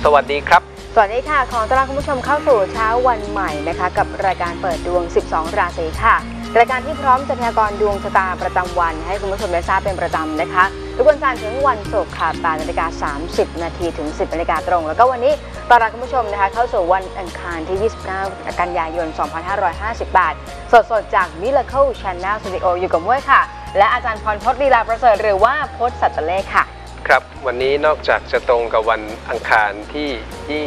สวัสดีครับสวัสดีค่ะขอต้อนรับคุณผู้ชมเข้าสู่เช้าวันใหม่นะคะกับรายการเปิดดวง12ราศีค่ะรายการที่พร้อมจะพยากรณ์ดวงชะตาประจำวันให้คุณผู้ชมได้ทราบเป็นประจำนะคะทุกวันจันทร์ถึงวันศุกร์ค่ะ8:30 นาทีถึง 10 นาฬิกาตรงแล้วก็วันนี้ต้อนรับคุณผู้ชมนะคะเข้าสู่วันอังคารที่29 กันยายน 2558สดจาก Miracle Channel Studio อยู่กับม้วยค่ะและอาจารย์พรพจน์ลีลาประเสริฐหรือว่าพจน์สัตเลขค่ะครับวันนี้นอกจากจะตรงกับวันอังคารที่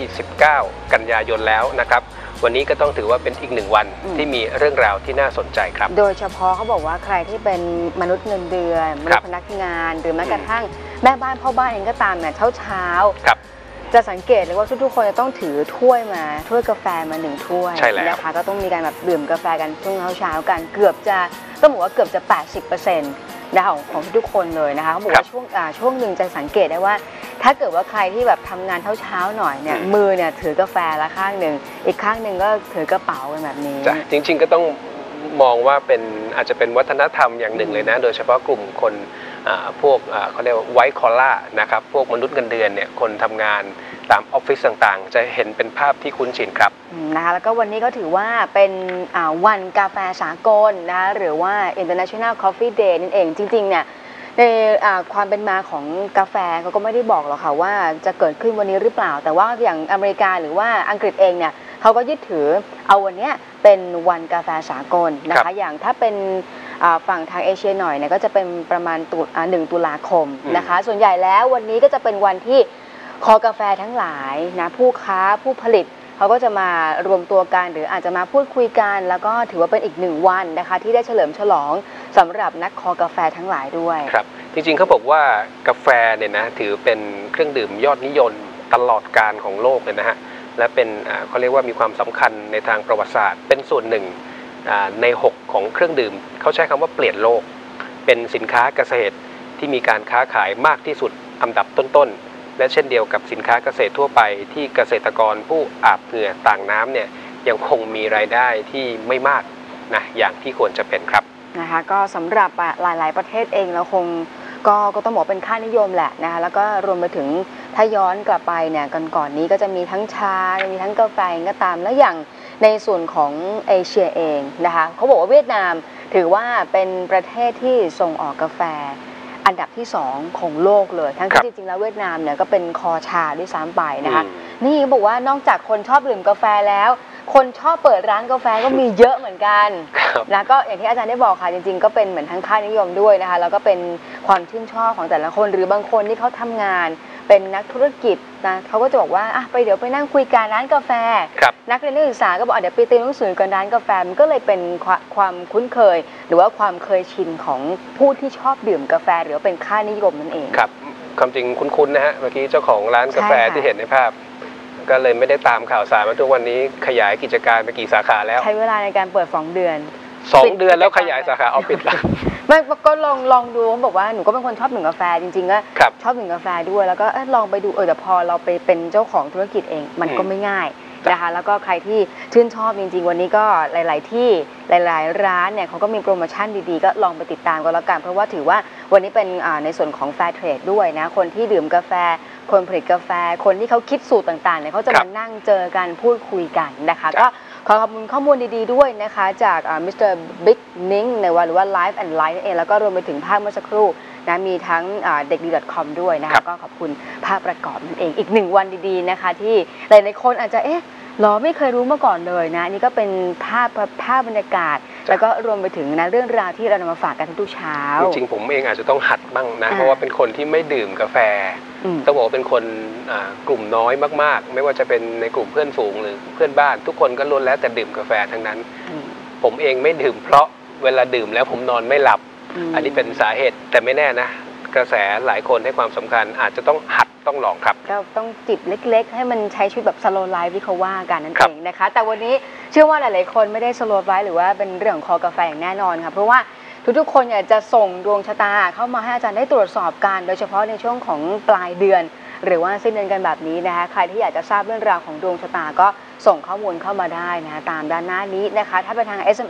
29 กันยายนแล้วนะครับวันนี้ก็ต้องถือว่าเป็นอีกหนึ่งวันที่มีเรื่องราวที่น่าสนใจครับโดยเฉพาะเขาบอกว่าใครที่เป็นมนุษย์เงินเดือนมนุษย์พนักงานหรือแม้กระทั่งแม่บ้านพ่อบ้านเองก็ตามเนี่ยเช้าจะสังเกตเลยว่าทุกๆคนจะต้องถือถ้วยกาแฟมา1 ถ้วยนะคะก็ต้องมีการแบบดื่มกาแฟกันช่วงเช้ากันเกือบจะต้องบอกว่าเกือบจะ 80%นะคะของทุกคนเลยนะคะเขาบอกว่าช่วงหนึ่งจะสังเกตได้ว่าถ้าเกิดว่าใครที่แบบทำงานเช้าหน่อยเนี่ยมือเนี่ยถือกาแฟละข้างหนึ่งอีกข้างหนึ่งก็ถือกระเป๋ากันแบบนี้จริงๆก็ต้องมองว่าเป็นอาจจะเป็นวัฒนธรรมอย่างหนึ่งเลยนะโดยเฉพาะกลุ่มคนพวกเขาเรียกว่าไวท์คอลล่านะครับพวกมนุษย์เงินเดือนเนี่ยคนทำงานตามออฟฟิศต่างๆจะเห็นเป็นภาพที่คุ้นชินครับนะคะแล้วก็วันนี้ก็ถือว่าเป็นวันกาแฟสากลนะคะหรือว่า International Coffee Day นั่นเองจริงๆเนี่ยในความเป็นมาของกาแฟเขาก็ไม่ได้บอกหรอกค่ะว่าจะเกิดขึ้นวันนี้หรือเปล่าแต่ว่าอย่างอเมริกาหรือว่าอังกฤษเองเนี่ยเขาก็ยึดถือเอาวันนี้เป็นวันกาแฟสากลนะคะอย่างถ้าเป็นฝั่งทางเอเชียหน่อยเนี่ยก็จะเป็นประมาณ1 ตุลาคมนะคะส่วนใหญ่แล้ววันนี้ก็จะเป็นวันที่คอกาแฟทั้งหลายนะผู้ค้าผู้ผลิตเขาก็จะมารวมตัวกันหรืออาจจะมาพูดคุยกันแล้วก็ถือว่าเป็นอีก1 วันนะคะที่ได้เฉลิมฉลองสำหรับนักคอกาแฟทั้งหลายด้วยครับจริงๆเขาบอกว่ากาแฟเนี่ยนะถือเป็นเครื่องดื่มยอดนิยมตลอดกาลของโลกเลยนะฮะและเป็นเขาเรียกว่ามีความสำคัญในทางประวัติศาสตร์เป็นส่วนหนึ่งใน6ของเครื่องดื่มเขาใช้คำว่าเปลี่ยนโลกเป็นสินค้าเกษตรที่มีการค้าขายมากที่สุดอันดับต้นๆและเช่นเดียวกับสินค้าเกษตรทั่วไปที่เกษตรกรผู้อาบเหงื่อต่างน้ำเนี่ยยังคงมีรายได้ที่ไม่มากนะอย่างที่ควรจะเป็นครับนะคะก็สำหรับหลายๆประเทศเองเราคงก็ต้องบอกเป็นค่านิยมแหละนะคะแล้วก็รวมไปถึงถ้าย้อนกลับไปเนี่ยก่อนนี้ก็จะมีทั้งชามีทั้งกาแฟก็ตามแล้วอย่างในส่วนของเอเชียเองนะคะเขาบอกว่าเวียดนามถือว่าเป็นประเทศที่ส่งออกกาแฟอันดับที่2ของโลกเลยทั้งที่จริงๆแล้วเวียดนามเนี่ยก็เป็นคอชาด้วยซ้ำไปนะคะนี่บอกว่านอกจากคนชอบดื่มกาแฟแล้วคนชอบเปิดร้านกาแฟก็มีเยอะเหมือนกันแล้วก็อย่างที่อาจารย์ได้บอกค่ะจริงๆก็เป็นเหมือนทั้งค่านิยมด้วยนะคะแล้วก็เป็นความชื่นชอบของแต่ละคนหรือบางคนที่เขาทำงานเป็นนักธุรกิจนะเขาก็จะบอกว่าเดี๋ยวไปนั่งคุยกันร้านกาแฟนักเรียนนักศึกษาก็บอกเดี๋ยวไปตีหนังสือกันร้านกาแฟมันก็เลยเป็นความคุ้นเคยหรือว่าความเคยชินของผู้ที่ชอบดื่มกาแฟหรือเป็นค่านิยมนั่นเองครับความจริงคุ้นๆนะฮะเมื่อกี้เจ้าของร้านกาแฟที่เห็นในภาพก็เลยไม่ได้ตามข่าวสารมาทุกวันนี้ขยายกิจการไปกี่สาขาแล้วใช้เวลาในการเปิด2 เดือน 2 เดือนแล้วขยายสาขาเอาปิดละไม่ก็ลองดูเขาบอกว่าหนูก็เป็นคนชอบดื่มกาแฟจริงๆก็ชอบดื่มกาแฟด้วยแล้วก็ลองไปดูแต่พอเราไปเป็นเจ้าของธุรกิจเองมันก็ไม่ง่ายนะคะแล้วก็ใครที่ชื่นชอบจริงๆวันนี้ก็หลายๆที่หลายๆร้านเนี่ยเขาก็มีโปรโมชั่นดีๆก็ลองไปติดตามกันแล้วกันเพราะว่าถือว่าวันนี้เป็นในส่วนของแฟร์เทรดด้วยนะคนที่ดื่มกาแฟคนผลิตกาแฟคนที่เขาคิดสูตรต่างๆเนี่ยเขาจะมานั่งเจอกันพูดคุยกันนะคะก็ขอขอบคุณข้อมูลดีๆด้วยนะคะจากมิสเตอร์บิ๊กนิ้งในวันหรือว่า Life and Life นั่นเองแล้วก็รวมไปถึงภาพเมื่อสักครู่นะมีทั้งเด็กดี .com ด้วยนะคะก็ขอบคุณภาพประกอบนั่นเองอีก1 วันดีๆนะคะที่หลายๆคนอาจจะไม่เคยรู้มาก่อนเลยนะนี่ก็เป็นภาพบรรยากาศแล้วก็รวมไปถึงนะเรื่องราวที่เรานำมาฝากกันทุกเช้าจริงๆผมเองอาจจะต้องหัดบ้างนะเพราะว่าเป็นคนที่ไม่ดื่มกาแฟต้องบอกว่าเป็นคนกลุ่มน้อยมากๆไม่ว่าจะเป็นในกลุ่มเพื่อนฝูงหรือเพื่อนบ้านทุกคนก็ล้วนแล้วแต่ดื่มกาแฟทั้งนั้นผมเองไม่ดื่มเพราะเวลาดื่มแล้วผมนอนไม่หลับอันนี้เป็นสาเหตุแต่ไม่แน่นะกระแสหลายคนให้ความสำคัญอาจจะต้องหัดต้องลองครับก็ต้องจิบเล็กๆให้มันใช้ชีวิตแบบ slow life ที่เขาว่ากันนั่นเองนะคะแต่วันนี้เชื่อว่าหลายๆคนไม่ได้ slow life หรือว่าเป็นเรื่องของคอกาแฟอย่างแน่นอนค่ะเพราะว่าทุกๆคนอยากจะส่งดวงชะตาเข้ามาให้อาจารย์ได้ตรวจสอบกันโดยเฉพาะในช่วงของปลายเดือนหรือว่าสิ้นเดือนกันแบบนี้นะคะใครที่อยากจะทราบเรื่องราวของดวงชะตาก็ส่งข้อมูลเข้ามาได้นะคะตามด้านหน้านี้นะคะถ้าเป็นทาง SMS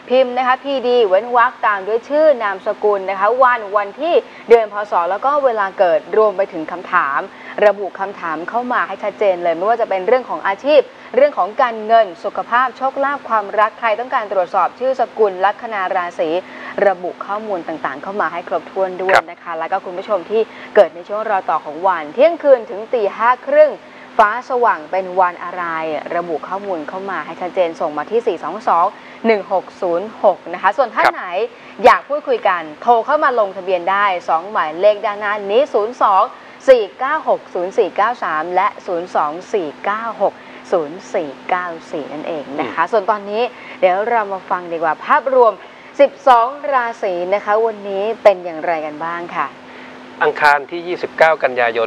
พิมพ์นะคะ PD เว้นวรรคตามด้วยชื่อนามสกุลนะคะวันที่เดือนพศแล้วก็เวลาเกิดรวมไปถึงคำถามระบุคำถามเข้ามาให้ชัดเจนเลยไม่ว่าจะเป็นเรื่องของอาชีพเรื่องของการเงินสุขภาพโชคลาภความรักใครต้องการตรวจสอบชื่อสกุลลัคนาราศีระบุข้อมูลต่างๆเข้ามาให้ครบถ้วนด้วยนะคะแล้วก็คุณผู้ชมที่เกิดในช่วงรอต่อของวันเที่ยงคืนถึงตี 5:30ฟ้าสว่างเป็นวันอะไรระบุข้อมูลเข้ามาให้ชัดเจนส่งมาที่ 422-1606 นะคะส่วนท่านไหนอยากพูดคุยกันโทรเข้ามาลงทะเบียนได้2หมายเลขด้านหน้านี้ 02-496-0493 และ 02-496-0494 นั่นเองนะคะส่วนตอนนี้เดี๋ยวเรามาฟังดีกว่าภาพรวม12 ราศีนะคะวันนี้เป็นอย่างไรกันบ้างค่ะอังคารที่ 29 กันยายน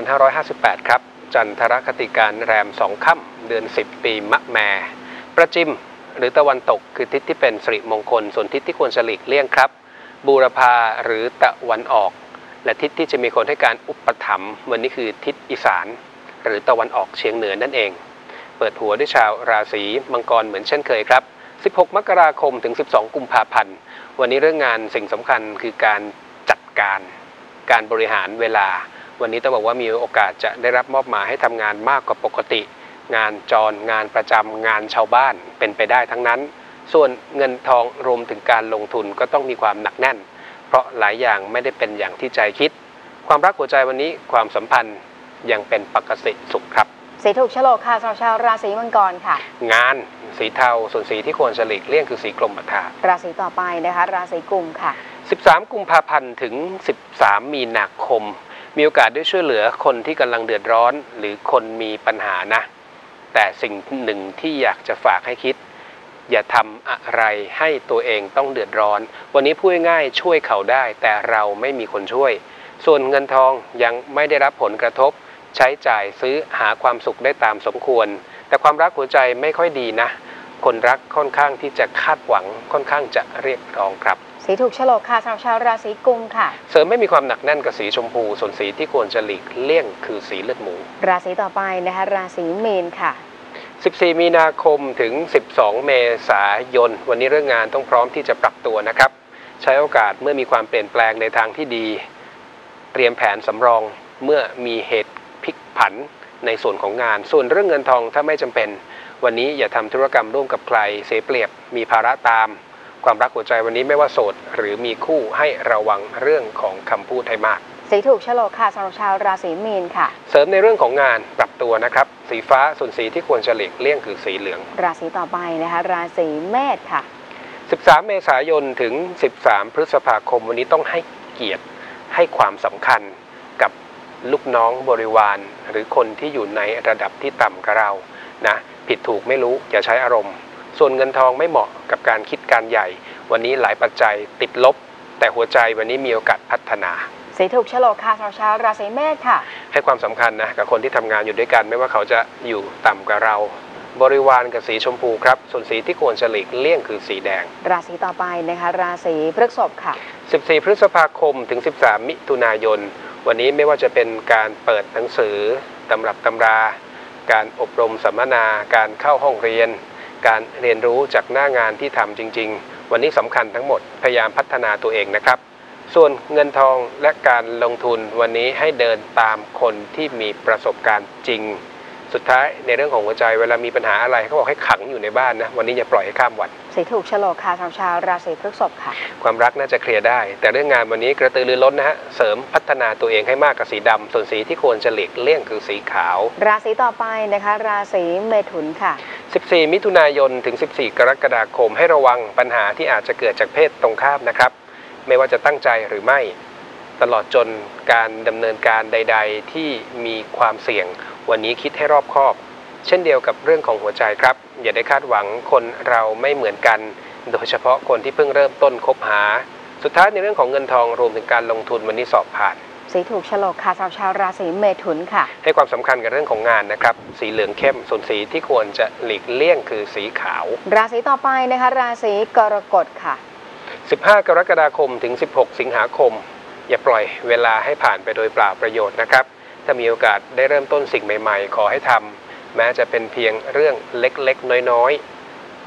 2558 ครับจันทรคติการแรม2 ค่ำเดือน 10 ปีมะแม่ประจิมหรือตะวันตกคือทิศที่เป็นสิริมงคลส่วนทิศที่ควรจะหลีกเลี่ยงครับบูรพาหรือตะวันออกและทิศที่จะมีคนให้การอุปถัมภ์วันนี้คือทิศอีสานหรือตะวันออกเฉียงเหนือนั่นเองเปิดหัวด้วยชาวราศีมังกรเหมือนเช่นเคยครับ16 มกราคมถึง 12 กุมภาพันธ์วันนี้เรื่องงานสิ่งสำคัญคือการจัดการบริหารเวลาวันนี้ต้องบอกว่ามีโอกาสจะได้รับมอบหมายให้ทำงานมากกว่าปกติงานจรงานประจำงานชาวบ้านเป็นไปได้ทั้งนั้นส่วนเงินทองรวมถึงการลงทุนก็ต้องมีความหนักแน่นเพราะหลายอย่างไม่ได้เป็นอย่างที่ใจคิดความรักหัวใจวันนี้ความสัมพันธ์ยังเป็นปกติสุขครับสีถูกโฉลกค่ะชาวราศีมังกรค่ะงานสีเทาส่วนสีที่ควรจะหลีกเลี่ยงคือสีกรมท่าราศีต่อไปนะคะราศีกุมค่ะ 13 กุมภาพันธ์ถึง 13 มีนาคมมีโอกาสได้ช่วยเหลือคนที่กำลังเดือดร้อนหรือคนมีปัญหานะแต่สิ่งหนึ่งที่อยากจะฝากให้คิดอย่าทำอะไรให้ตัวเองต้องเดือดร้อนวันนี้พูดง่ายๆช่วยเขาได้แต่เราไม่มีคนช่วยส่วนเงินทองยังไม่ได้รับผลกระทบใช้จ่ายซื้อหาความสุขได้ตามสมควรแต่ความรักหัวใจไม่ค่อยดีนะคนรักค่อนข้างที่จะคาดหวังค่อนข้างจะเรียกร้องครับสีถูกโฉลกค่ะชาวราศีกุมค่ะเสริมไม่มีความหนักแน่นกับสีชมพูส่วนสีที่ควรจะหลีกเลี่ยงคือสีเลือดหมูราศีต่อไปนะคะราศีมีนค่ะ 14 มีนาคมถึง 12 เมษายนวันนี้เรื่องงานต้องพร้อมที่จะปรับตัวนะครับใช้โอกาสเมื่อมีความเปลี่ยนแปลงในทางที่ดีเตรียมแผนสำรองเมื่อมีเหตุพลิกผันในส่วนของงานส่วนเรื่องเงินทองถ้าไม่จำเป็นวันนี้อย่าทำธุรกรรมร่วมกับใครเสียเปรียบมีภาระตามความรักหัวใจวันนี้ไม่ว่าโสดหรือมีคู่ให้ระวังเรื่องของคำพูดให้มากสีถูกโฉลกค่ะสำหรับชาวราศีมีนค่ะเสริมในเรื่องของงานปรับตัวนะครับสีฟ้าส่วนสีที่ควรจะหลีกเลี่ยงคือสีเหลืองราศีต่อไปนะคะราศีเมษค่ะ 13 เมษายนถึง 13 พฤษภาคมวันนี้ต้องให้เกียรติให้ความสำคัญกับลูกน้องบริวารหรือคนที่อยู่ในระดับที่ต่ำกว่าเรานะผิดถูกไม่รู้อย่าใช้อารมณ์ส่วนเงินทองไม่เหมาะกับการคิดการใหญ่วันนี้หลายปัจจัยติดลบแต่หัวใจวันนี้มีโอกาสพัฒนาสีถูกโฉลกค่ะชาวราศีเมษค่ะให้ความสำคัญนะกับคนที่ทำงานอยู่ด้วยกันไม่ว่าเขาจะอยู่ต่ำกว่าเราบริวารกับสีชมพูครับส่วนสีที่ควรจะหลีกเลี่ยงคือสีแดงราศีต่อไปนะคะราศีพฤษภค่ะ 14 พฤษภาคมถึง 13 มิถุนายนวันนี้ไม่ว่าจะเป็นการเปิดหนังสือตำรับตำราการอบรมสัมมนาการเข้าห้องเรียนการเรียนรู้จากหน้างานที่ทำจริงๆวันนี้สำคัญทั้งหมดพยายามพัฒนาตัวเองนะครับส่วนเงินทองและการลงทุนวันนี้ให้เดินตามคนที่มีประสบการณ์จริงสุดท้ายในเรื่องของหัวใจเวลามีปัญหาอะไรเขาบอกให้ขังอยู่ในบ้านนะวันนี้อย่าปล่อยให้ข้ามวันสีถูกโฉลกค่ะชาวราศีพฤษภค่ะความรักน่าจะเคลียร์ได้แต่เรื่องงานวันนี้กระตือรือร้นนะฮะเสริมพัฒนาตัวเองให้มากกับสีดำส่วนสีที่ควรจะหลีกเลี่ยงคือสีขาวราศีต่อไปนะคะราศีเมถุนค่ะ 14 มิถุนายนถึง 14 กรกฎาคมให้ระวังปัญหาที่อาจจะเกิดจากเพศตรงข้ามนะครับไม่ว่าจะตั้งใจหรือไม่ตลอดจนการดำเนินการใดๆที่มีความเสี่ยงวันนี้คิดให้รอบคอบเช่นเดียวกับเรื่องของหัวใจครับอย่าได้คาดหวังคนเราไม่เหมือนกันโดยเฉพาะคนที่เพิ่งเริ่มต้นคบหาสุดท้ายในเรื่องของเงินทองรวมถึงการลงทุนวันนี้สอบผ่านสีถูกโฉลกค่ะชาวราศีเมถุนค่ะให้ความสำคัญกับเรื่องของงานนะครับสีเหลืองเข้มส่วนสีที่ควรจะหลีกเลี่ยงคือสีขาวราศีต่อไปนะคะราศีกรกฎค่ะ 15 กรกฎาคมถึง 16 สิงหาคมอย่าปล่อยเวลาให้ผ่านไปโดยเปล่าประโยชน์นะครับถ้ามีโอกาสได้เริ่มต้นสิ่งใหม่ๆขอให้ทำแม้จะเป็นเพียงเรื่องเล็กๆน้อยๆ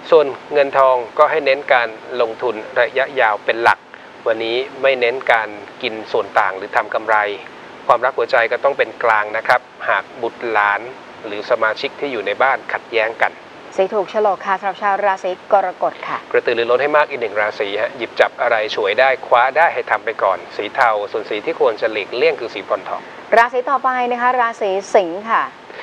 ส่วนเงินทองก็ให้เน้นการลงทุนระยะยาวเป็นหลักวันนี้ไม่เน้นการกินส่วนต่างหรือทำกำไรความรักหัวใจก็ต้องเป็นกลางนะครับหากบุตรหลานหรือสมาชิกที่อยู่ในบ้านขัดแย้งกันสีถูกโฉลกค่ะสำหรับชาวราศีกรกฎค่ะกระตือรือร้นให้มากอีกหนึ่งราศีฮะหยิบจับอะไรฉวยได้คว้าได้ให้ทำไปก่อนสีเทาส่วนสีที่ควรจะหลีกเลี่ยงคือสีบรอนซ์ทองราศีต่อไปนะคะราศีสิงค์ค่ะ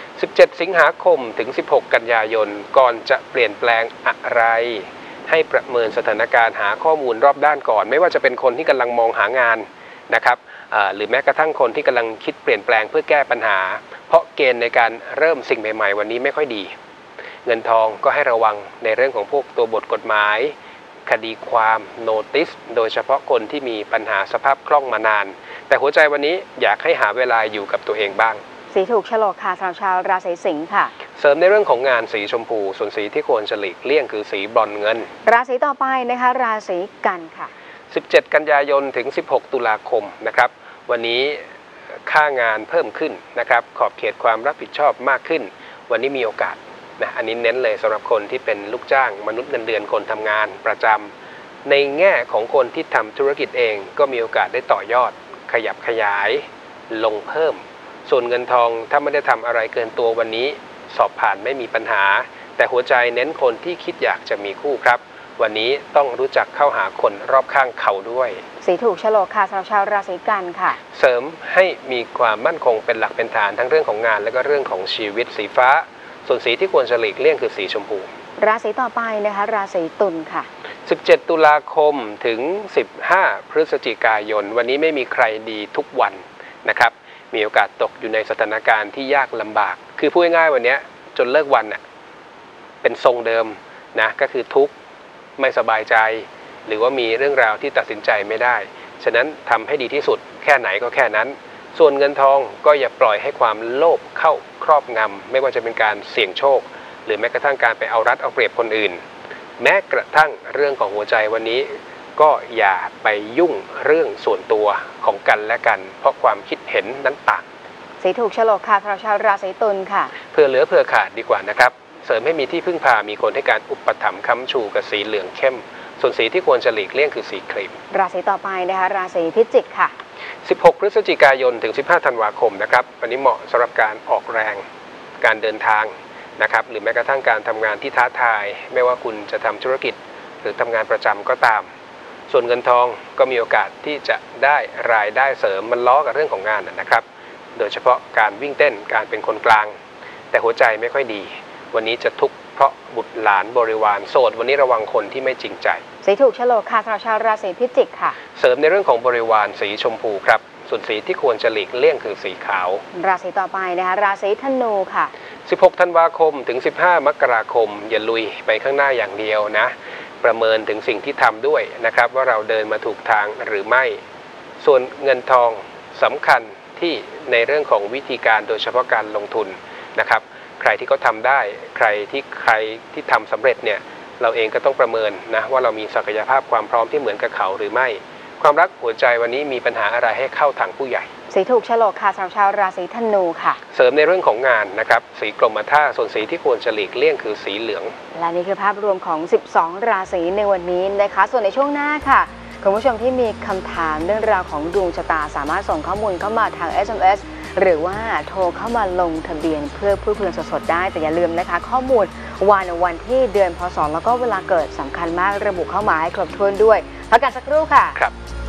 17 สิงหาคมถึง16 กันยายนก่อนจะเปลี่ยนแปลงอะไรให้ประเมินสถานการณ์หาข้อมูลรอบด้านก่อนไม่ว่าจะเป็นคนที่กำลังมองหางานนะครับหรือแม้กระทั่งคนที่กำลังคิดเปลี่ยนแปลงเพื่อแก้ปัญหาเพราะเกณฑ์ในการเริ่มสิ่งใหม่ๆวันนี้ไม่ค่อยดีเงินทองก็ให้ระวังในเรื่องของพวกตัวบทกฎหมายคดีความโนติสโดยเฉพาะคนที่มีปัญหาสภาพคล่องมานานแต่หัวใจวันนี้อยากให้หาเวลาอยู่กับตัวเองบ้างสีถูกโฉลกค่ะสำหรับชาวราศีสิงค์ค่ะเสริมในเรื่องของงานสีชมพูส่วนสีที่ควรจะหลีกเลี่ยงคือสีบรอนซ์เงินราศีต่อไปนะคะราศีกันค่ะ 17 กันยายนถึง16 ตุลาคมนะครับวันนี้ค่างานเพิ่มขึ้นนะครับขอบเขตความรับผิดชอบมากขึ้นวันนี้มีโอกาสนะอันนี้เน้นเลยสำหรับคนที่เป็นลูกจ้างมนุษย์เงินเดือนคนทำงานประจำในแง่ของคนที่ทำธุรกิจเองก็มีโอกาสได้ต่อยอดขยับขยายลงเพิ่มส่วนเงินทองถ้าไม่ได้ทำอะไรเกินตัววันนี้สอบผ่านไม่มีปัญหาแต่หัวใจเน้นคนที่คิดอยากจะมีคู่ครับวันนี้ต้องรู้จักเข้าหาคนรอบข้างเขาด้วยสีถูกโฉลกค่ะสำหรับชาวราศีกันค่ะเสริมให้มีความมั่นคงเป็นหลักเป็นฐานทั้งเรื่องของงานและก็เรื่องของชีวิตสีฟ้าส่วนสีที่ควรจะหลีกเลี่ยงคือสีชมพูราศีต่อไปนะคะราศีตุลค่ะ 17 ตุลาคมถึง15 พฤศจิกายนวันนี้ไม่มีใครดีทุกวันนะครับมีโอกาสตกอยู่ในสถานการณ์ที่ยากลำบากคือพูดง่ายๆวันนี้จนเลิกวันเป็นทรงเดิมนะก็คือทุกข์ไม่สบายใจหรือว่ามีเรื่องราวที่ตัดสินใจไม่ได้ฉะนั้นทำให้ดีที่สุดแค่ไหนก็แค่นั้นส่วนเงินทองก็อย่าปล่อยให้ความโลภเข้าครอบงำไม่ว่าจะเป็นการเสี่ยงโชคหรือแม้กระทั่งการไปเอารัดเอาเปรียบคนอื่นแม้กระทั่งเรื่องของหัวใจวันนี้ก็อย่าไปยุ่งเรื่องส่วนตัวของกันและกันเพราะความคิดเห็นนั้นต่างสีถูกโฉลกค่ะสำหรับชาวราศีตุลค่ะเพื่อเหลือเพื่อขาดดีกว่านะครับเสริมให้มีที่พึ่งพามีคนให้การอุปถัมภ์ค้ำชูกับสีเหลืองเข้มส่วนสีที่ควรจะหลีกเลี่ยงคือสีครีมราศีต่อไปนะคะราศีพิจิกค่ะ 16 พฤศจิกายนถึง15 ธันวาคมนะครับวันนี้เหมาะสำหรับการออกแรงการเดินทางนะครับหรือแม้กระทั่งการทำงานที่ท้าทายไม่ว่าคุณจะทำธุรกิจหรือทำงานประจำก็ตามส่วนเงินทองก็มีโอกาสที่จะได้รายได้เสริมมันล้อกับเรื่องของงานนะครับโดยเฉพาะการวิ่งเต้นการเป็นคนกลางแต่หัวใจไม่ค่อยดีวันนี้จะทุกข์เพราะบุตรหลานบริวารโสดวันนี้ระวังคนที่ไม่จริงใจสีถูกโฉลกค่ะสำหรับชาวราศีพิจิกค่ะเสริมในเรื่องของบริวารสีชมพูครับส่วนสีที่ควรจะหลีกเลี่ยงคือสีขาวราศีต่อไปนะคะราศีธนูค่ะ 16 ธันวาคมถึง15 มกราคมอย่าลุยไปข้างหน้าอย่างเดียวนะประเมินถึงสิ่งที่ทำด้วยนะครับว่าเราเดินมาถูกทางหรือไม่ส่วนเงินทองสำคัญที่ในเรื่องของวิธีการโดยเฉพาะการลงทุนนะครับใครที่เขาทำได้ใครที่ทำสำเร็จเนี่ยเราเองก็ต้องประเมินนะว่าเรามีศักยภาพความพร้อมที่เหมือนกับเขาหรือไม่ความรักหัวใจวันนี้มีปัญหาอะไรให้เข้าทางผู้ใหญ่สีถูกโฉลกค่ะสำหรับชาวราศีธนูค่ะเสริมในเรื่องของงานนะครับสีกรมท่าส่วนสีที่ควรจะหลีกเลี่ยงคือสีเหลืองและนี่คือภาพรวมของ12ราศีในวันนี้นะคะส่วนในช่วงหน้าค่ะคุณผู้ชมที่มีคำถามเรื่องราวของดวงชะตาสามารถส่งข้อมูลเข้ามาทาง SMS หรือว่าโทรเข้ามาลงทะเบียนเพื่อพูดคุยสดๆได้แต่อย่าลืมนะคะข้อมูลวันที่เดือนพศแล้วก็เวลาเกิดสำคัญมากระบุเข้ามาให้ครบถ้วนด้วยพักกันสักครู่ค่ะครับ